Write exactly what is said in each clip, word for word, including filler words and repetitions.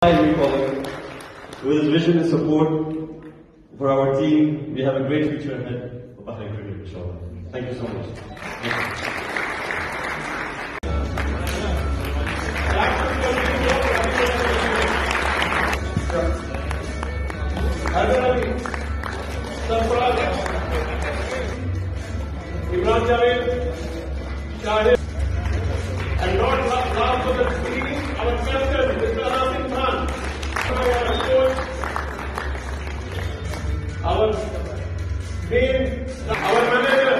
We call it. With his vision and support for our team, we have a great future ahead for Bahrain cricket, inshallah. Thank you so much. Imran Javed, Shahid, and not last but not least, our captain, Mister Rasim Khan, our coach, our main, our manager,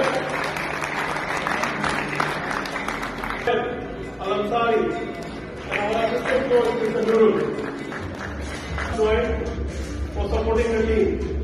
Al Ansari, and our assistant coach, Mister Nurul, for supporting the team.